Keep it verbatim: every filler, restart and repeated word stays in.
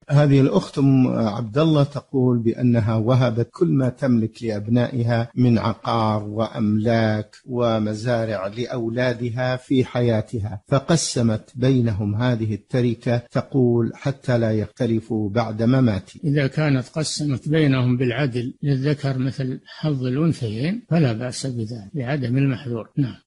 هذه الأخت أم عبد الله تقول بأنها وهبت كل ما تملك لأبنائها من عقار وأملاك ومزارع لأولادها في حياتها، فقسمت بينهم هذه التركة تقول حتى لا يختلفوا بعد مماتي. إذا كانت قسمت بينهم بالعدل للذكر مثل حظ الأنثيين فلا بأس بذلك لعدم المحذور. نعم.